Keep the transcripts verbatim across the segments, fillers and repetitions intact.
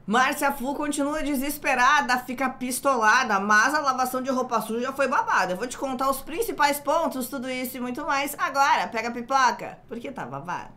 Márcia Fu continua desesperada, fica pistolada, mas a lavação de roupa suja foi babada. Eu vou te contar os principais pontos, tudo isso e muito mais agora. Pega a pipoca, porque tá babado.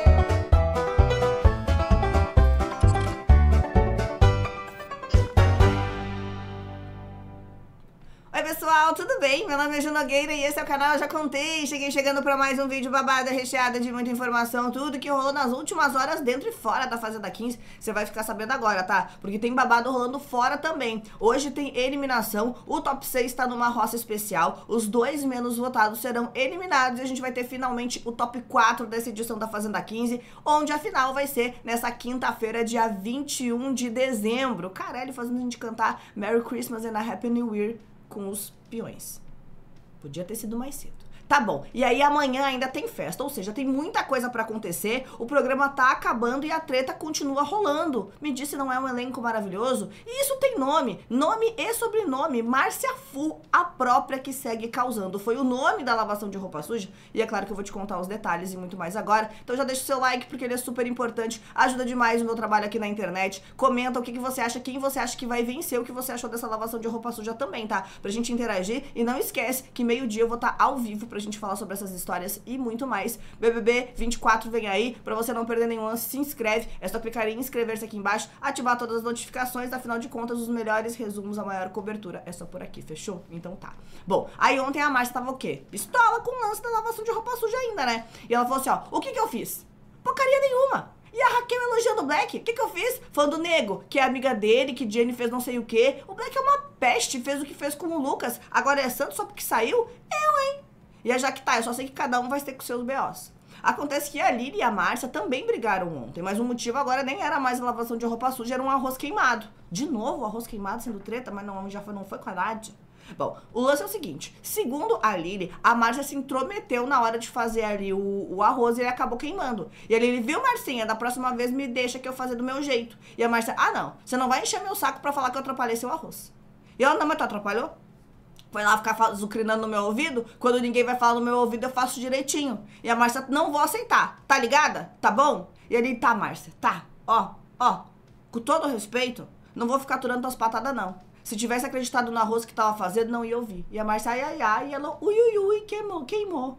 Oi pessoal, tudo bem? Meu nome é Ju Nogueira e esse é o canal Eu Já Contei. Cheguei chegando para mais um vídeo babado, recheado de muita informação, tudo que rolou nas últimas horas dentro e fora da Fazenda quinze. Você vai ficar sabendo agora, tá? Porque tem babado rolando fora também. Hoje tem eliminação, o top seis tá numa roça especial, os dois menos votados serão eliminados e a gente vai ter finalmente o top quatro dessa edição da Fazenda quinze, onde a final vai ser nessa quinta-feira, dia vinte e um de dezembro. Caralho, fazendo a gente cantar Merry Christmas and a Happy New Year com os peões. Podia ter sido mais cedo. Tá bom, e aí amanhã ainda tem festa, ou seja, tem muita coisa pra acontecer, o programa tá acabando e a treta continua rolando. Me disse, não é um elenco maravilhoso? E isso tem nome, nome e sobrenome, Márcia Fu, a própria que segue causando. Foi o nome da lavação de roupa suja, e é claro que eu vou te contar os detalhes e muito mais agora. Então já deixa o seu like, porque ele é super importante, ajuda demais o meu trabalho aqui na internet. Comenta o que, que você acha, quem você acha que vai vencer, o que você achou dessa lavação de roupa suja também, tá? Pra gente interagir, e não esquece que meio-dia eu vou estar ao vivo pra gente falar sobre essas histórias e muito mais. B B B vinte e quatro vem aí, pra você não perder nenhum lance, se inscreve, é só clicar em inscrever-se aqui embaixo, ativar todas as notificações, afinal de contas, os melhores resumos, a maior cobertura é só por aqui, fechou? Então tá. Bom, aí ontem a Márcia tava o quê? Pistola com o lance da lavação de roupa suja ainda, né? E ela falou assim, ó, o que que eu fiz? Porcaria nenhuma! E a Raquel elogiando o Black. O que que eu fiz? Falando do Nego, que é amiga dele, que Jenny fez não sei o quê. O Black é uma peste, fez o que fez com o Lucas. Agora é santo só porque saiu? Eu, hein? E a Jaque tá, eu só sei que cada um vai ter com seus B Os. Acontece que a Lili e a Márcia também brigaram ontem, mas o motivo agora nem era mais a lavação de roupa suja, era um arroz queimado. De novo, o arroz queimado sendo treta, mas não, já foi, não foi com a Nádia. Bom, o lance é o seguinte, segundo a Lili, a Márcia se intrometeu na hora de fazer ali o, o arroz e ele acabou queimando. E a Lili viu, Marcinha, da próxima vez me deixa que eu fazer do meu jeito. E a Márcia, ah não, você não vai encher meu saco pra falar que eu atrapalhei seu arroz. E ela, não, mas tu atrapalhou? Foi lá ficar zucrinando no meu ouvido, quando ninguém vai falar no meu ouvido eu faço direitinho. E a Márcia, não vou aceitar, tá ligada? Tá bom? E ele, tá, Márcia, tá, ó, ó, com todo respeito, não vou ficar aturando tuas patadas não. Se tivesse acreditado no arroz que tava fazendo, não ia ouvir. E a Márcia, ai, ai, ai, e ela, ui, ui, ui, queimou, queimou.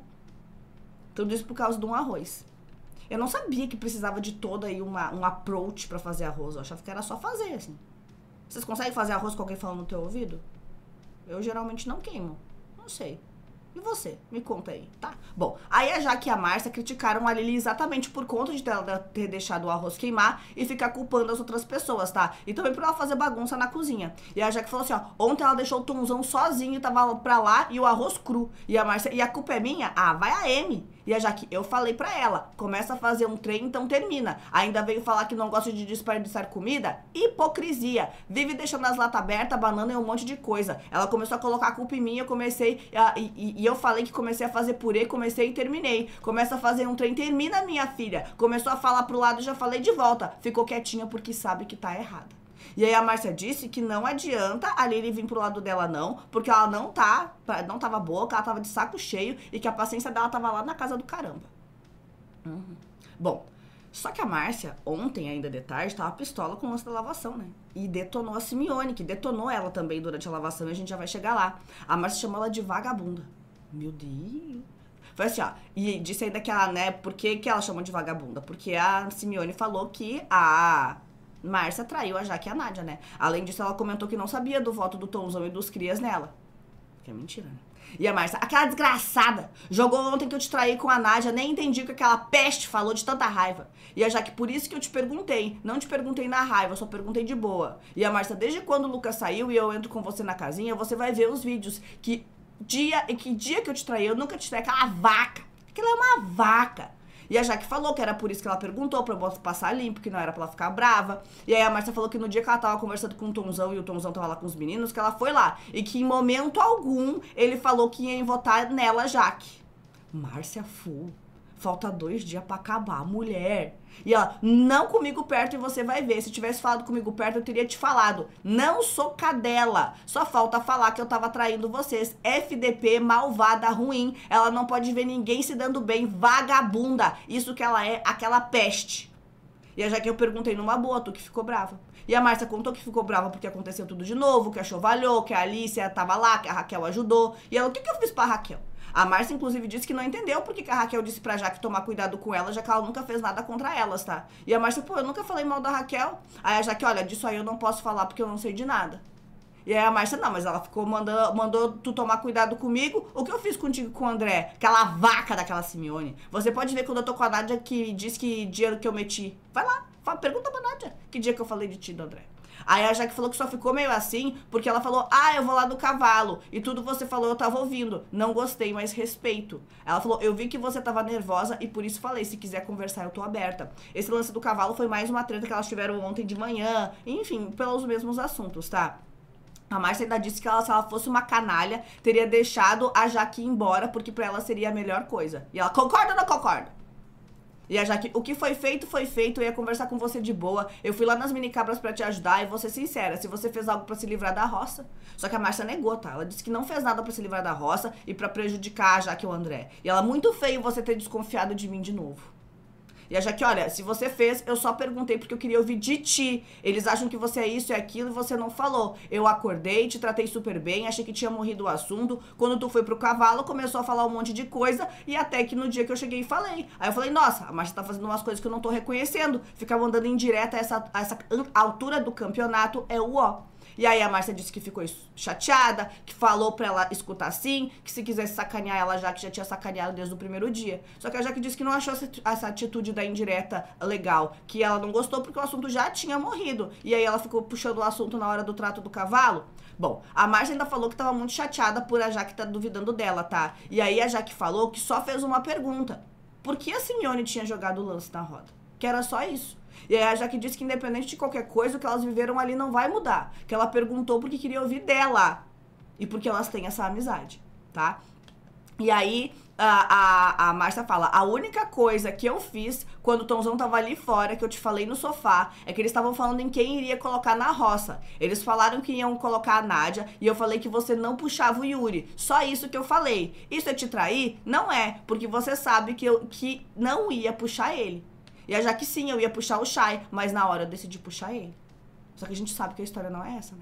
Tudo isso por causa de um arroz. Eu não sabia que precisava de todo aí uma, um approach pra fazer arroz, eu achava que era só fazer, assim. Vocês conseguem fazer arroz com alguém falando no teu ouvido? Eu geralmente não queimo. Não sei. E você? Me conta aí, tá? Bom, aí a Jaque e a Márcia criticaram a Lili exatamente por conta de ela ter deixado o arroz queimar e ficar culpando as outras pessoas, tá? E também por ela fazer bagunça na cozinha. E a Jaque falou assim, ó, ontem ela deixou o Tonzão sozinho, tava pra lá e o arroz cru. E a Márcia, e a culpa é minha? Ah, vai a M. E a Jaque, eu falei pra ela, começa a fazer um trem, então termina. Ainda veio falar que não gosta de desperdiçar comida? Hipocrisia. Vive deixando as latas abertas, banana e um monte de coisa. Ela começou a colocar a culpa em mim, eu comecei, a, e, e, e eu falei que comecei a fazer purê, comecei e terminei. Começa a fazer um trem, termina, minha filha. Começou a falar pro lado, já falei de volta. Ficou quietinha porque sabe que tá errada. E aí a Márcia disse que não adianta a Lili vir pro lado dela não, porque ela não tá, não tava boa, que ela tava de saco cheio e que a paciência dela tava lá na casa do caramba. Uhum. Bom, só que a Márcia, ontem ainda de tarde, tava pistola com o lance da lavação, né? E detonou a Simeone, que detonou ela também durante a lavação e a gente já vai chegar lá. A Márcia chamou ela de vagabunda. Meu Deus. Foi assim, ó, e disse ainda que ela, né, por que que ela chamou de vagabunda? Porque a Simeone falou que a Márcia traiu a Jaque e a Nádia, né? Além disso, ela comentou que não sabia do voto do Tonzão e dos crias nela. Que é mentira, né? E a Márcia, aquela desgraçada, jogou ontem que eu te traí com a Nádia, nem entendi o que aquela peste falou de tanta raiva. E a Jaque, por isso que eu te perguntei, não te perguntei na raiva, só perguntei de boa. E a Márcia, desde quando o Lucas saiu e eu entro com você na casinha, você vai ver os vídeos que dia, que dia que eu te traí, eu nunca te traí, aquela vaca. Aquela é uma vaca. E a Jaque falou que era por isso que ela perguntou, pra eu passar limpo, que não era pra ela ficar brava. E aí a Márcia falou que no dia que ela tava conversando com o Tonzão e o Tonzão tava lá com os meninos, que ela foi lá. E que em momento algum ele falou que ia votar nela, Jaque. Márcia Fu. Falta dois dias pra acabar, mulher. E ela, não comigo perto e você vai ver. Se tivesse falado comigo perto, eu teria te falado. Não sou cadela. Só falta falar que eu tava traindo vocês. F D P, malvada, ruim. Ela não pode ver ninguém se dando bem. Vagabunda. Isso que ela é, aquela peste. E a Jaque eu perguntei numa boa, tu que ficou brava. E a Márcia contou que ficou brava porque aconteceu tudo de novo, que a chovalhou, que a Alicia tava lá, que a Raquel ajudou. E ela, o que que eu fiz pra Raquel? A Márcia, inclusive, disse que não entendeu porque que a Raquel disse pra Jaque tomar cuidado com ela, já que ela nunca fez nada contra elas, tá? E a Márcia, pô, eu nunca falei mal da Raquel. Aí a Jaque, olha, disso aí eu não posso falar porque eu não sei de nada. E aí a Márcia, não, mas ela ficou mandando, mandou tu tomar cuidado comigo. O que eu fiz contigo com o André? Aquela vaca daquela Simeone. Você pode ver quando eu tô com a Nádia que diz que dinheiro que eu meti. Vai lá, fala, pergunta pra Nádia que dia que eu falei de ti, do André. Aí a Jaque falou que só ficou meio assim porque ela falou, ah, eu vou lá do cavalo. E tudo você falou eu tava ouvindo. Não gostei, mas respeito. Ela falou, eu vi que você tava nervosa e por isso falei, se quiser conversar eu tô aberta. Esse lance do cavalo foi mais uma treta que elas tiveram ontem de manhã. Enfim, pelos mesmos assuntos, tá? A Márcia ainda disse que ela, se ela fosse uma canalha, teria deixado a Jaque ir embora, porque pra ela seria a melhor coisa. E ela, concorda ou não concorda? E a Jaque, o que foi feito, foi feito, eu ia conversar com você de boa. Eu fui lá nas minicabras pra te ajudar e vou ser sincera, se você fez algo pra se livrar da roça. Só que a Márcia negou, tá? Ela disse que não fez nada pra se livrar da roça e pra prejudicar a Jaque e o André. E ela, muito feio você ter desconfiado de mim de novo. E a Jaque, olha, se você fez, eu só perguntei porque eu queria ouvir de ti. Eles acham que você é isso e aquilo e você não falou. Eu acordei, te tratei super bem, achei que tinha morrido o assunto. Quando tu foi pro cavalo, começou a falar um monte de coisa e até que no dia que eu cheguei falei. Aí eu falei, nossa, a Márcia tá fazendo umas coisas que eu não tô reconhecendo. Ficava andando em direta a essa, a essa altura do campeonato, é o ó. E aí a Márcia disse que ficou chateada, que falou pra ela escutar sim, que se quisesse sacanear ela, já que já tinha sacaneado desde o primeiro dia. Só que a Jaque disse que não achou essa atitude da indireta legal, que ela não gostou porque o assunto já tinha morrido. E aí ela ficou puxando o assunto na hora do trato do cavalo. Bom, a Márcia ainda falou que tava muito chateada por a Jaque tá duvidando dela, tá? E aí a Jaque falou que só fez uma pergunta. Por que a Simeone tinha jogado o lance na roda? Que era só isso. E aí a Jaque disse que independente de qualquer coisa, o que elas viveram ali não vai mudar. Que ela perguntou porque queria ouvir dela. E porque elas têm essa amizade, tá? E aí a, a, a Márcia fala, a única coisa que eu fiz quando o Tomzão tava ali fora, que eu te falei no sofá, é que eles estavam falando em quem iria colocar na roça. Eles falaram que iam colocar a Nádia e eu falei que você não puxava o Yuri. Só isso que eu falei. Isso é te trair? Não é, porque você sabe que eu que não ia puxar ele. E a Jaque sim, eu ia puxar o Chay, mas na hora eu decidi puxar ele. Só que a gente sabe que a história não é essa, né?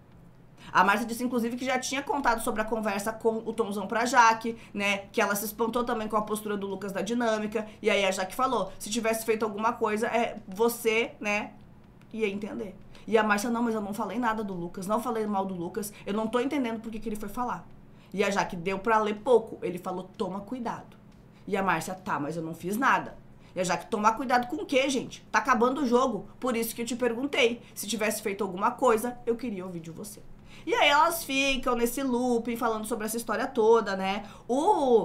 A Márcia disse, inclusive, que já tinha contado sobre a conversa com o Tomzão pra Jaque, né? Que ela se espantou também com a postura do Lucas da dinâmica. E aí a Jaque falou, se tivesse feito alguma coisa, é, você, né, ia entender. E a Márcia, não, mas eu não falei nada do Lucas, não falei mal do Lucas, eu não tô entendendo por que que ele foi falar. E a Jaque deu pra ler pouco, ele falou, toma cuidado. E a Márcia, tá, mas eu não fiz nada. E a Jaque, tomar cuidado com o quê, gente? Tá acabando o jogo. Por isso que eu te perguntei. Se tivesse feito alguma coisa, eu queria ouvir de você. E aí elas ficam nesse loop, falando sobre essa história toda, né? O...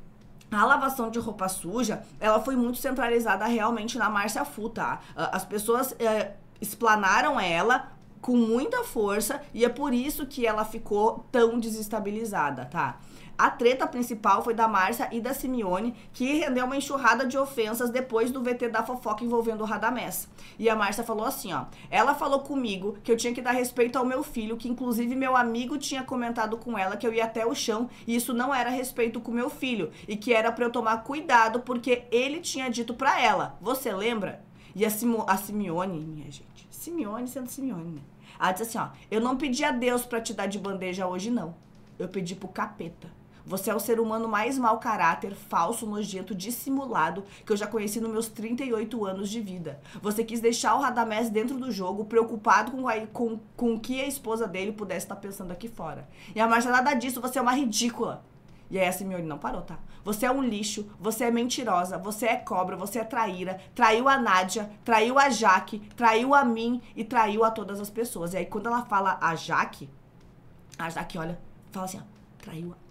A lavação de roupa suja, ela foi muito centralizada realmente na Márcia Fu, tá? As pessoas é, explanaram ela com muita força e é por isso que ela ficou tão desestabilizada, tá? A treta principal foi da Márcia e da Simeone, que rendeu uma enxurrada de ofensas depois do V T da fofoca envolvendo o Radamés. E a Márcia falou assim, ó, ela falou comigo que eu tinha que dar respeito ao meu filho, que inclusive meu amigo tinha comentado com ela que eu ia até o chão e isso não era respeito com meu filho e que era pra eu tomar cuidado porque ele tinha dito pra ela. Você lembra? E a, Simo, a Simeone, minha gente, Simeone sendo Simeone, né? Ela disse assim, ó, eu não pedi a Deus pra te dar de bandeja hoje, não. Eu pedi pro capeta. Você é o ser humano mais mau caráter, falso, nojento, dissimulado que eu já conheci nos meus trinta e oito anos de vida. Você quis deixar o Radamés dentro do jogo, preocupado com, a, com, com o que a esposa dele pudesse estar pensando aqui fora. E a Márcia, nada disso, você é uma ridícula. E aí a Simeone não parou, tá? Você é um lixo, você é mentirosa, você é cobra, você é traíra, traiu a Nádia, traiu a Jaque, traiu a mim e traiu a todas as pessoas. E aí quando ela fala a Jaque, a Jaque olha, fala assim, ó, traiu a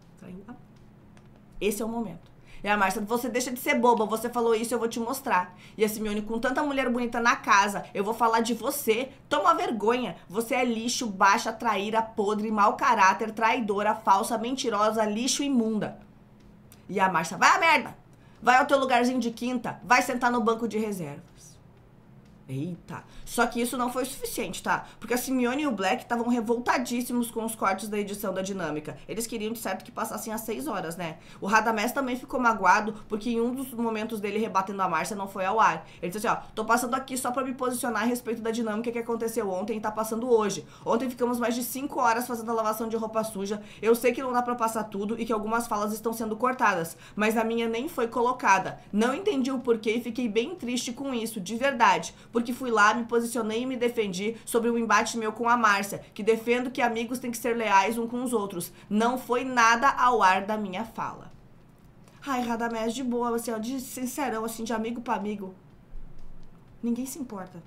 Esse é o momento. E a Márcia, você deixa de ser boba, você falou isso, eu vou te mostrar. E a Simeone, com tanta mulher bonita na casa, eu vou falar de você. Toma vergonha. Você é lixo, baixa, traíra, podre, mau caráter, traidora, falsa, mentirosa, lixo, imunda. E a Márcia, vai a merda. Vai ao teu lugarzinho de quinta, vai sentar no banco de reservas. Eita, só que isso não foi suficiente, tá? Porque a Simeone e o Black estavam revoltadíssimos com os cortes da edição da Dinâmica. Eles queriam, de certo, que passassem às seis horas, né? O Radamés também ficou magoado porque em um dos momentos dele rebatendo a Márcia não foi ao ar. Ele disse assim, ó, tô passando aqui só pra me posicionar a respeito da dinâmica que aconteceu ontem e tá passando hoje. Ontem ficamos mais de cinco horas fazendo a lavação de roupa suja. Eu sei que não dá pra passar tudo e que algumas falas estão sendo cortadas, mas a minha nem foi colocada. Não entendi o porquê e fiquei bem triste com isso, de verdade. Porque fui lá, me posicionei e me defendi sobre o embate meu com a Márcia, que defendo que amigos têm que ser leais uns com os outros. Não foi nada ao ar da minha fala. Ai, Radamés, de boa, assim, ó, de sincerão, assim, de amigo pra amigo. Ninguém se importa.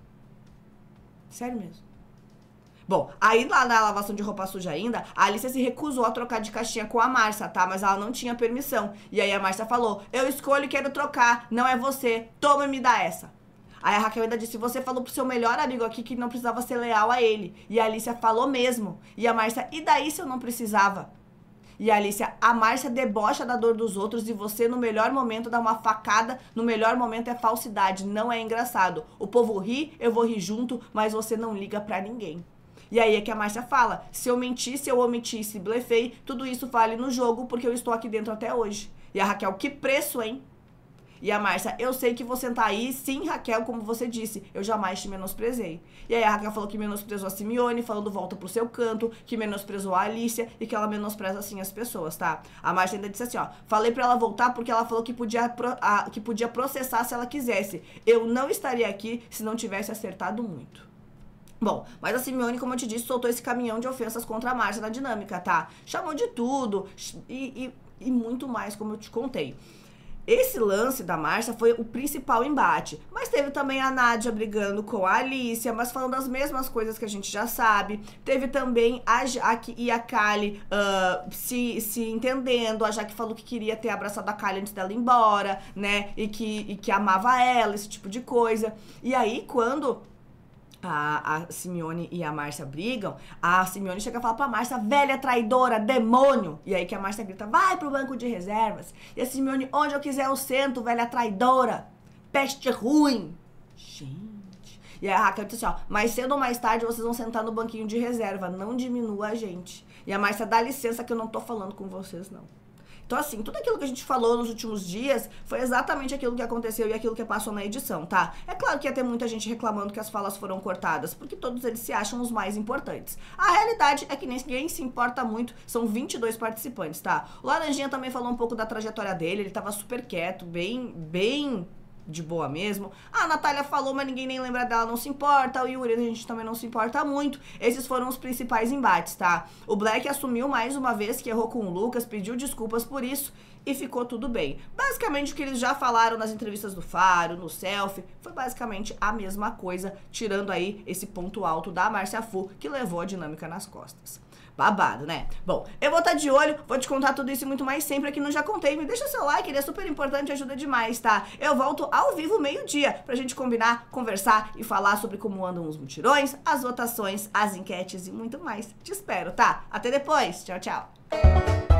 Sério mesmo. Bom, aí lá na lavação de roupa suja ainda, a Alicia se recusou a trocar de caixinha com a Márcia, tá? Mas ela não tinha permissão. E aí a Márcia falou, eu escolho e quero trocar, não é você, toma e me dá essa. Aí a Raquel ainda disse, você falou pro seu melhor amigo aqui que não precisava ser leal a ele. E a Alicia falou mesmo. E a Márcia, e daí se eu não precisava? E a Alicia, a Márcia debocha da dor dos outros e você no melhor momento dá uma facada, no melhor momento é falsidade, não é engraçado. O povo ri, eu vou rir junto, mas você não liga pra ninguém. E aí é que a Márcia fala, se eu mentir, se eu omitir, se blefei, tudo isso vale no jogo porque eu estou aqui dentro até hoje. E a Raquel, que preço, hein? E a Márcia, eu sei que você tá aí, sim, Raquel, como você disse, eu jamais te menosprezei. E aí a Raquel falou que menosprezou a Simeone, falando volta pro seu canto, que menosprezou a Alicia e que ela menospreza, assim, as pessoas, tá? A Márcia ainda disse assim, ó, falei pra ela voltar porque ela falou que podia, pro, a, que podia processar se ela quisesse. Eu não estaria aqui se não tivesse acertado muito. Bom, mas a Simeone, como eu te disse, soltou esse caminhão de ofensas contra a Márcia na Dinâmica, tá? Chamou de tudo e, e, e muito mais, como eu te contei. Esse lance da Márcia foi o principal embate, mas teve também a Nádia brigando com a Alicia, mas falando as mesmas coisas que a gente já sabe. Teve também a Jaque e a Kali uh, se, se entendendo. A Jaque falou que queria ter abraçado a Kali antes dela ir embora, né, e que, e que amava ela, esse tipo de coisa. E aí, quando A, a Simeone e a Márcia brigam, a Simeone chega a falar pra Márcia, velha traidora, demônio. E aí que a Márcia grita, vai pro banco de reservas. E a Simeone, onde eu quiser eu sento, velha traidora, peste ruim. Gente. E aí a Raquel disse assim, ó, mais cedo ou mais tarde vocês vão sentar no banquinho de reserva, não diminua a gente. E a Márcia, dá licença que eu não tô falando com vocês, não. Então, assim, tudo aquilo que a gente falou nos últimos dias foi exatamente aquilo que aconteceu e aquilo que passou na edição, tá? É claro que ia ter muita gente reclamando que as falas foram cortadas, porque todos eles se acham os mais importantes. A realidade é que ninguém se importa muito, são vinte e dois participantes, tá? O Laranjinha também falou um pouco da trajetória dele, ele tava super quieto, bem, bem de boa mesmo. A Natália falou, mas ninguém nem lembra dela, não se importa. O Yuri, a gente também não se importa muito. Esses foram os principais embates, tá? O Black assumiu mais uma vez que errou com o Lucas, pediu desculpas por isso e ficou tudo bem. Basicamente o que eles já falaram nas entrevistas do Faro, no Selfie, foi basicamente a mesma coisa, tirando aí esse ponto alto da Márcia Fu, que levou a Dinâmica nas costas. Babado, né? Bom, eu vou estar de olho, vou te contar tudo isso e muito mais sempre aqui no Já Contei. Me deixa seu like, ele é super importante e ajuda demais, tá? Eu volto ao vivo meio-dia pra gente combinar, conversar e falar sobre como andam os mutirões, as votações, as enquetes e muito mais. Te espero, tá? Até depois. Tchau, tchau.